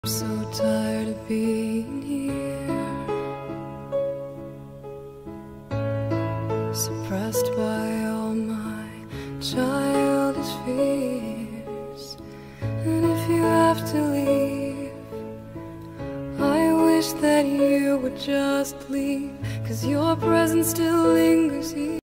I'm so tired of being here, suppressed by all my childish fears. And if you have to leave, I wish that you would just leave, 'cause your presence still lingers here.